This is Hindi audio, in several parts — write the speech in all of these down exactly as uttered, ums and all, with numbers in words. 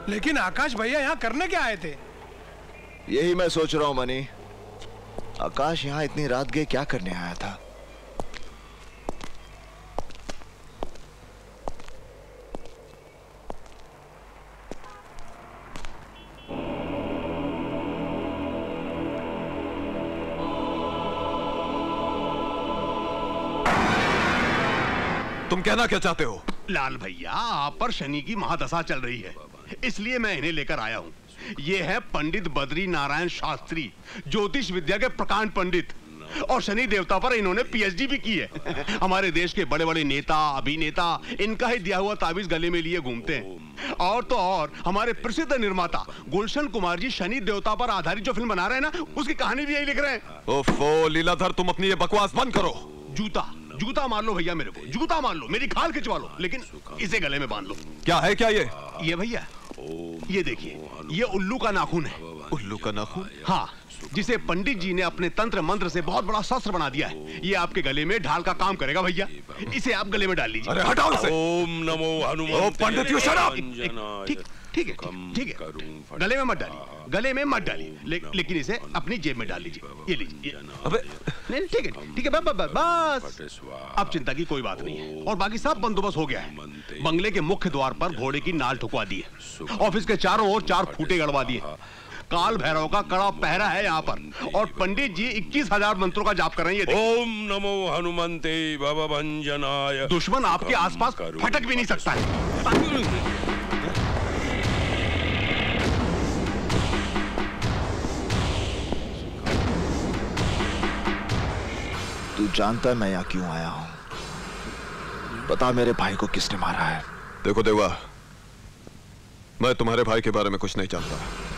लेकिन आकाश भैया यहाँ करने क्या आए थे? यही मैं सोच रहा हूँ मनी। आकाश यहाँ इतनी रात गए क्या करने आया था? तुम कहना क्या चाहते हो? लाल भैया, आप पर शनि की महादशा चल रही है, इसलिए मैं इन्हें लेकर आया हूँ। ये है पंडित बद्री नारायण शास्त्री, ज्योतिष विद्या के प्रकांड पंडित, और शनि देवता पर इन्होंने पीएचडी भी की है। हमारे देश के बड़े बड़े नेता, अभिनेता इनका ही दिया हुआ ताबीज गले में लिए घूमते हैं। और तो और हमारे प्रसिद्ध निर्माता गुलशन कुमार जी शनि देवता पर आधारित जो फिल्म बना रहे हैं ना, उसकी कहानी भी यही लिख रहे हैं। ओफो लीलाधर, तुम अपनी ये बकवास बंद करो। जूता जूता मार लो भैया, मेरे को जूता मार लो, मेरी खाल खिंचवा लो, लेकिन इसे गले में बांध लो। क्या है क्या ये? ये भैया, ये देखिए, ये उल्लू का नाखून है। उल्लू का नाखून? हाँ, जिसे पंडित जी ने अपने तंत्र मंत्र से बहुत बड़ा शस्त्र बना दिया है। ये आपके गले में ढाल का काम करेगा भैया, इसे आप गले में डाल लीजिए। अरे हटाओ इसे। ओम नमो हनुमते। Oh pandit you shut up. ठीक ठीक है, ठीक है, गले में मत डालिए, गले में मत डालिए, ले, लेकिन इसे अपनी जेब में डाल लीजिए। ये लीजिए। अबे नहीं, ठीक है, ठीक है, बस बस बस, अब चिंता की कोई बात नहीं है। और बाकी सब बंदोबस्त हो गया है। बंगले के मुख्य द्वार पर घोड़े की नाल ठुकवा दी है, ऑफिस के चारों ओर चार खूंटे गड़वा दिए, काल भैरव का कड़ा पहरा है यहाँ पर, और पंडित जी इक्कीस हजार मंत्रों का जाप कर रहे हैं। ओम नमो हनुमते भवभंजनाय। दुश्मन आपके आसपास फटक भी नहीं सकता है। तू जानता है मैं यहाँ क्यों आया हूँ? पता मेरे भाई को किसने मारा है? देखो देवा, मैं तुम्हारे भाई के बारे में कुछ नहीं जानता।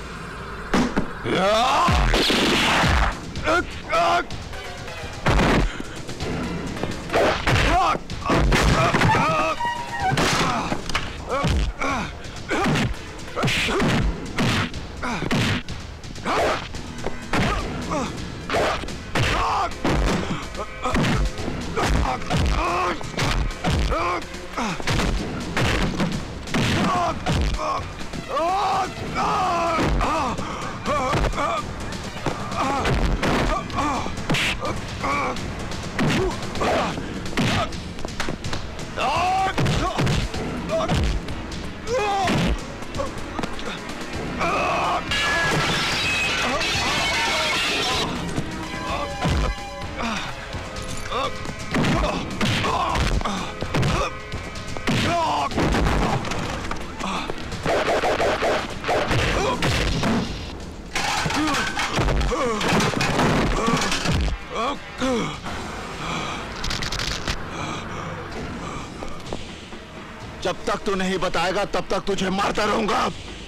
जब तक तू नहीं बताएगा तब तक तुझे मारता रहूंगा।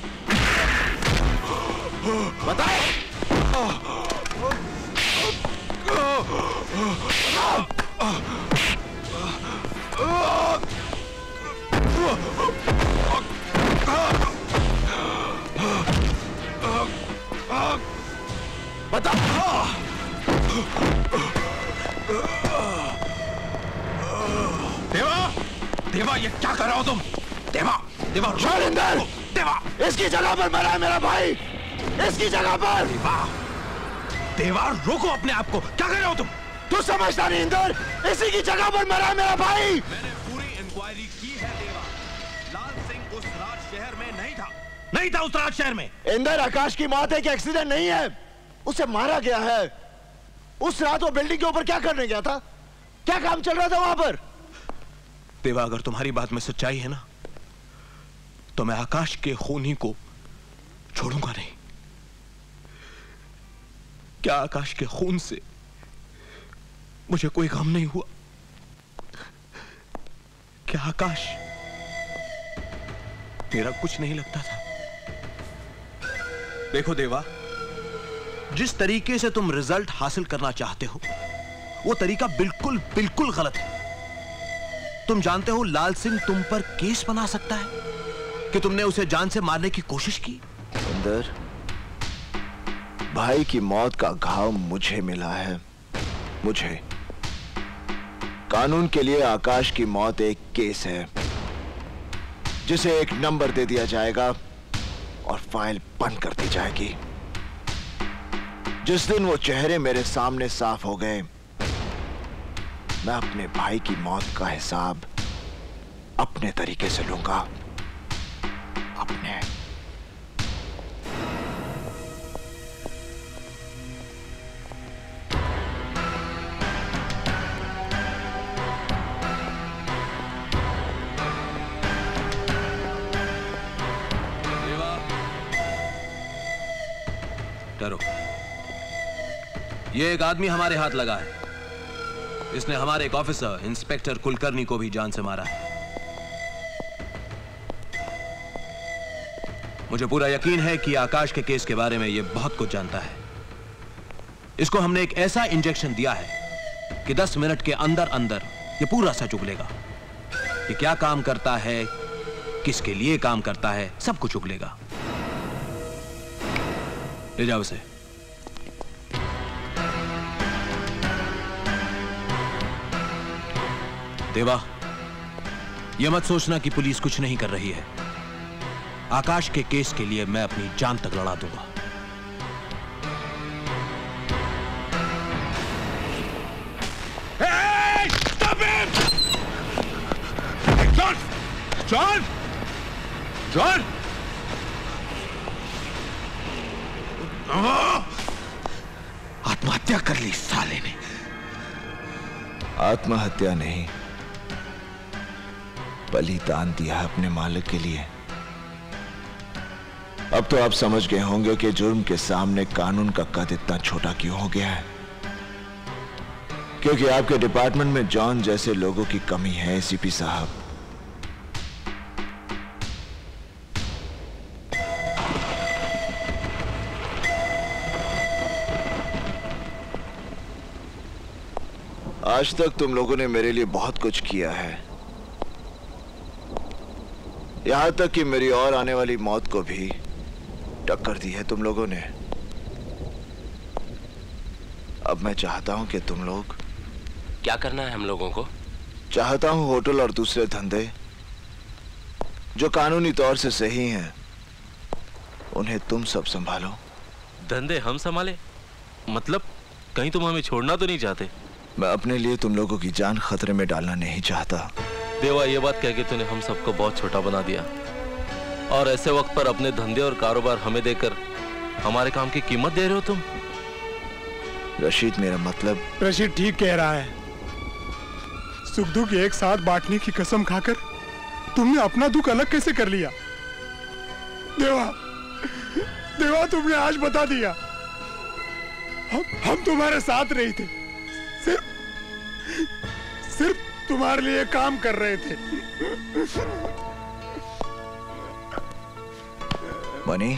बता। बता। देवा, देवा ये क्या कर रहे हो तुम? देवा, देवा शैलेंद्र, देवा इसकी जगह पर मरा है मेरा भाई, इसकी जगह पर। देवा, देवा रोको अपने आप को, क्या कर रहे हो तुम? तू समझता नहीं इंदर, इसी की जगह पर मरा है मेरा भाई। मैंने पूरी इंक्वायरी की है देवा, लाल सिंह उस राज शहर में नहीं था, नहीं था उस राज शहर में। इंदर, आकाश की मौत एक एक्सीडेंट नहीं है, उसे मारा गया है। उस रात वो बिल्डिंग के ऊपर क्या करने गया था? क्या काम चल रहा था वहां पर? देवा, अगर तुम्हारी बात में सच्चाई है ना, तो मैं आकाश के खूनी को छोड़ूंगा नहीं। क्या आकाश के खून से मुझे कोई गम नहीं हुआ? क्या आकाश तेरा कुछ नहीं लगता था? देखो देवा, जिस तरीके से तुम रिजल्ट हासिल करना चाहते हो वो तरीका बिल्कुल बिल्कुल गलत है। तुम जानते हो लाल सिंह तुम पर केस बना सकता है कि तुमने उसे जान से मारने की कोशिश की। अंदर भाई की मौत का घाव मुझे मिला है, मुझे। कानून के लिए आकाश की मौत एक केस है जिसे एक नंबर दे दिया जाएगा और फाइल बंद कर दी जाएगी। जिस दिन वो चेहरे मेरे सामने साफ हो गए, मैं अपने भाई की मौत का हिसाब अपने तरीके से लूंगा। अपने डरो। ये एक आदमी हमारे हाथ लगा है। इसने हमारे एक ऑफिसर इंस्पेक्टर कुलकर्णी को भी जान से मारा है। मुझे पूरा यकीन है कि आकाश के केस के बारे में ये बहुत कुछ जानता है। इसको हमने एक ऐसा इंजेक्शन दिया है कि दस मिनट के अंदर अंदर ये पूरा सच उगलेगा। ये क्या काम करता है, किसके लिए काम करता है, सब कुछ उगलेगा। ले जाओ उसे। देवा, यह मत सोचना कि पुलिस कुछ नहीं कर रही है। आकाश के केस के लिए मैं अपनी जान तक लड़ा दूंगा। Hey! Stop him! John! John! John! आत्महत्या कर ली साले ने। आत्महत्या नहीं, बलिदान दिया अपने मालिक के लिए। अब तो आप समझ गए होंगे कि जुर्म के सामने कानून का कद इतना छोटा क्यों हो गया है। क्योंकि आपके डिपार्टमेंट में जॉन जैसे लोगों की कमी है एसीपी साहब। आज तक तुम लोगों ने मेरे लिए बहुत कुछ किया है, यहां तक कि मेरी और आने वाली मौत को भी टक्कर दी है तुम लोगों ने। अब मैं चाहता हूं कि तुम लोग। क्या करना है हम लोगों को? चाहता हूं होटल और दूसरे धंधे जो कानूनी तौर से सही हैं, उन्हें तुम सब संभालो। धंधे हम संभाले? मतलब कहीं तुम हमें छोड़ना तो नहीं चाहते? मैं अपने लिए तुम लोगों की जान खतरे में डालना नहीं चाहता। देवा, ये बात कह के तूने हम सबको बहुत छोटा बना दिया, और ऐसे वक्त पर अपने धंधे और कारोबार हमें देकर हमारे काम की कीमत दे रहे हो तुम। रशीद, मेरा मतलब। रशीद ठीक कह रहा है। सुख दुख एक साथ बांटने की कसम खाकर तुमने अपना दुख अलग कैसे कर लिया? देवा, देवा तुमने आज बता दिया। हम, हम तुम्हारे साथ नहीं थे, सिर्फ सिर्फ तुम्हारे लिए काम कर रहे थे। मनी,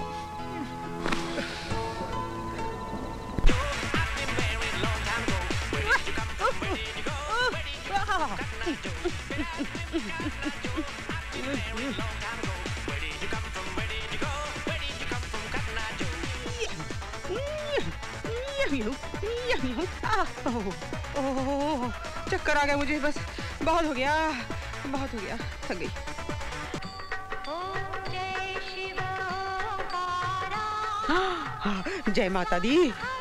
ओह, चक्कर आ गया मुझे। बस बहुत हो गया, बहुत हो गया, थक गई। जय माता दी।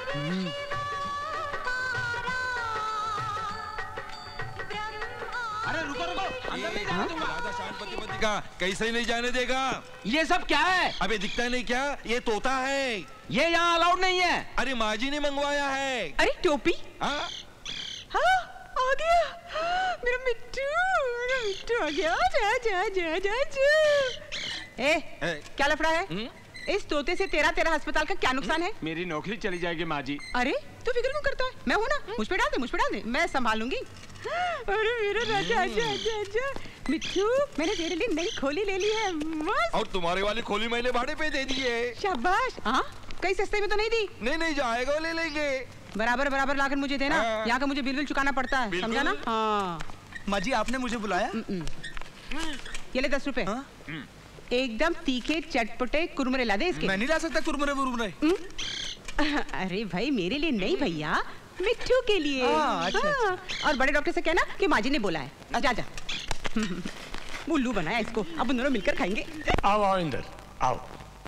अरे रुको रुको, अंदर नहीं जाने दूंगा। राजा शांति का कैसे नहीं जाने देगा? ये सब क्या है? अबे दिखता नहीं क्या? ये तोता है। ये यहाँ अलाउड नहीं है। अरे माँ जी ने मंगवाया है। अरे टोपी। हाँ? हाँ, आ गया मेरा मिट्टू, मेरा मिट्टू आ गया। जा जा जा जा जा। ए, ए, क्या लफड़ा है? हुँ? इस तोते से तेरा तेरा अस्पताल का क्या नुकसान है? मेरी नौकरी चली जाएगी माँ जी। अरे तू फिक्र क्यों करता है? मैं हूँ ना, मुझ पे डाल दे, मुझ पे डाल दे, मैं संभालूंगी। अरे मेरा राजा, आजा आजा आजा। मिट्टू, मैंने तेरे लिए नई खोली ले ली है, मस्त। और तुम्हारे वाली खोली मैंने भाड़े पे दे दी है। शाबाश। हाँ, कहीं सस्ते में तो नहीं दी? नहीं नहीं, जाएगा ले लेंगे। बराबर बराबर लाकर मुझे देना। हाँ। यहाँ का मुझे बिल बिल चुकाना पड़ता है, समझा ना? हाँ। माँ जी, आपने मुझे बुलाया? ये ले दस रुपए। एकदम तीखे चटपटे कुरमुरे ला दे इसके। मैं नहीं ला सकता कुरमुरे वुरमुरे। अरे भाई, मेरे लिए नहीं भैया, मिट्टू के लिए। हाँ, अच्छा, हाँ। और बड़े डॉक्टर से कहना कि माँ जी ने बोला है। जा जा। उल्लू बनाया इसको, अब उन दोनों मिलकर खाएंगे। आओ आओ इंदर, आओ।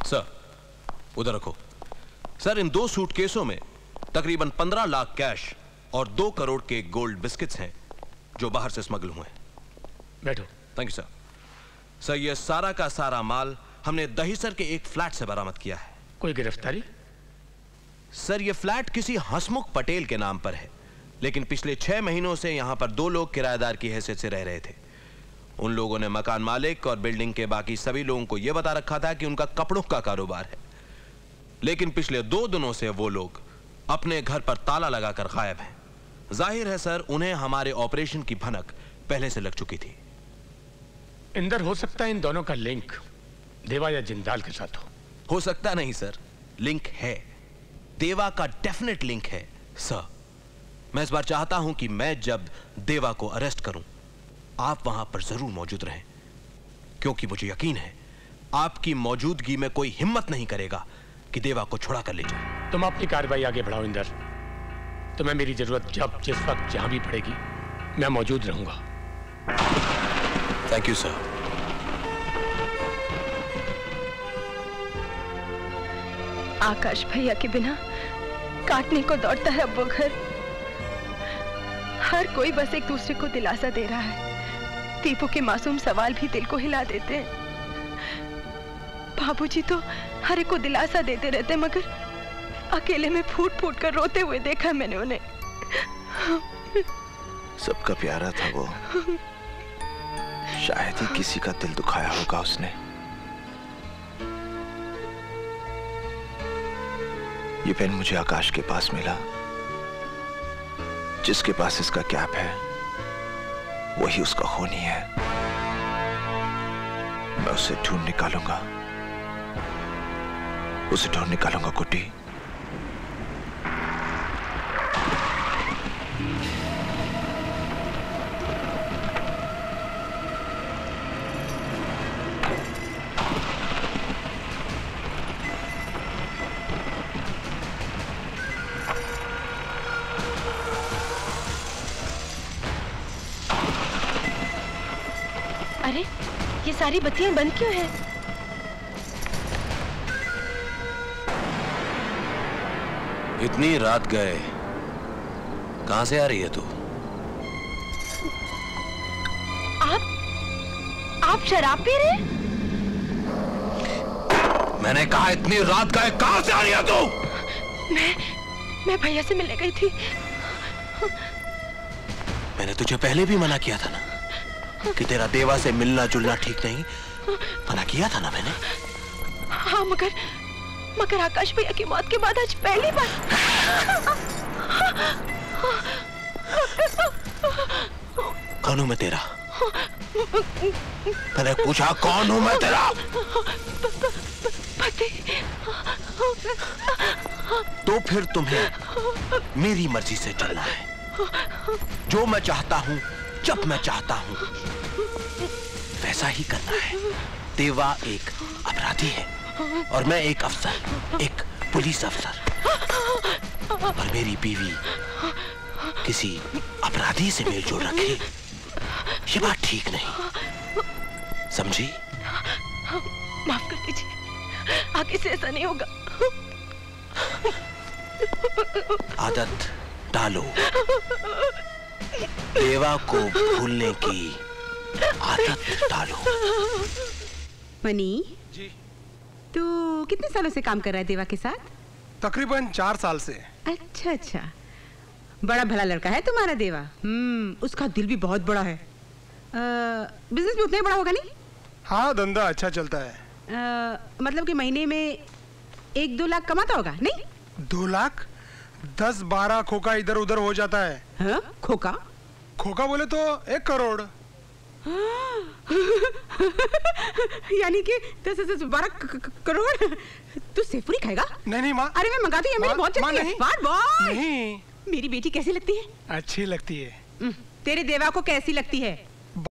सर उधर रखो। सर इन दो सूटकेसों में तकरीबन पंद्रह लाख कैश और दो करोड़ के गोल्ड बिस्किट्स हैं जो बाहर से स्मगल हुए हैं। बैठो। Thank you sir. सर ये सारा का सारा माल हमने दहीसर के एक फ्लैट से बरामद किया है। कोई गिरफ्तारी? सर ये फ्लैट किसी हसमुख पटेल के नाम पर है, लेकिन पिछले छह महीनों से यहां पर दो लोग किराएदार की हैसियत से रह रहे थे। उन लोगों ने मकान मालिक और बिल्डिंग के बाकी सभी लोगों को यह बता रखा था कि उनका कपड़ों का कारोबार है, लेकिन पिछले दो दिनों से वो लोग अपने घर पर ताला लगाकर गायब हैं। जाहिर है सर उन्हें हमारे ऑपरेशन की भनक पहले से लग चुकी थी। इंदर, हो सकता है इन दोनों का लिंक देवा या जिंदाल के साथ हो। हो सकता नहीं सर, लिंक है। देवा का डेफिनेट लिंक है सर। मैं इस बार चाहता हूं कि मैं जब देवा को अरेस्ट करूं आप वहां पर जरूर मौजूद रहें, क्योंकि मुझे यकीन है आपकी मौजूदगी में कोई हिम्मत नहीं करेगा कि देवा को छुड़ा कर ले जाए। तुम अपनी कार्रवाई आगे बढ़ाओ इंदर। तुम्हें मेरी जरूरत जब जिस वक्त जहां भी पड़ेगी मैं मौजूद रहूंगा। Thank you sir. आकाश भैया के बिना काटने को दौड़ता है अब वो घर। हर कोई बस एक दूसरे को दिलासा दे रहा है। दीपू के मासूम सवाल भी दिल को हिला देते हैं। बाबूजी तो हर एक को दिलासा देते रहते, मगर अकेले में फूट फूट कर रोते हुए देखा मैंने उन्हें। सबका प्यारा था वो, शायद ही किसी का दिल दुखाया होगा उसने। ये पेन मुझे आकाश के पास मिला, जिसके पास इसका कैप है वही उसका खूनी है। मैं उसे ढूंढ निकालूंगा, उसे ढूंढ निकालूंगा कुटी। अरे ये सारी बत्तियां बंद क्यों हैं? इतनी रात गए, कहां से आ रही है तू? आप आप शराब पी रहे? मैंने कहा इतनी रात गए, कहां से आ रही है तू? मैं मैं भैया से मिलने गई थी। मैंने तुझे पहले भी मना किया था ना कि तेरा देवा से मिलना जुलना ठीक नहीं। मना किया था ना मैंने। हाँ, मगर मगर आकाश भैया की मौत के बाद आज पहली बार। कौन हूं मैं तेरा? मैंने पूछा कौन हूं मैं तेरा? पति। तो फिर तुम्हें मेरी मर्जी से चलना है। जो मैं चाहता हूं जब मैं चाहता हूं वैसा ही करना है। देवा एक अपराधी है और मैं एक अफसर, एक पुलिस अफसर। और मेरी बीवी किसी अपराधी से मेल जोड़ रखे, ये बात ठीक नहीं, समझी? माफ कर दीजिए, आगे से ऐसा नहीं होगा। आदत डालो, देवा को भूलने की आदत डालो। मनी जी। तू कितने सालों से काम कर रहा है देवा के साथ? तकरीबन चार साल से। अच्छा अच्छा, बड़ा भला लड़का है तुम्हारा देवा। हम्म, उसका दिल भी बहुत बड़ा है। बिजनेस भी उतना ही बड़ा होगा नहीं? हाँ, धंधा अच्छा चलता है। आ, मतलब कि महीने में एक दो लाख कमाता होगा नहीं? दो लाख? दस बारह खोखा इधर उधर हो जाता है। हाँ? खोखा खोखा बोले तो एक करोड़। यानी कि दस दस बारह करोड़। तू सेवपुरी खाएगा? नहीं नहीं माँ। अरे मैं मंगाती हूँ, मेरी बहुत चलती है। बात बॉय। नहीं। मेरी बेटी कैसी लगती है? अच्छी लगती है। तेरे देवा को कैसी लगती है?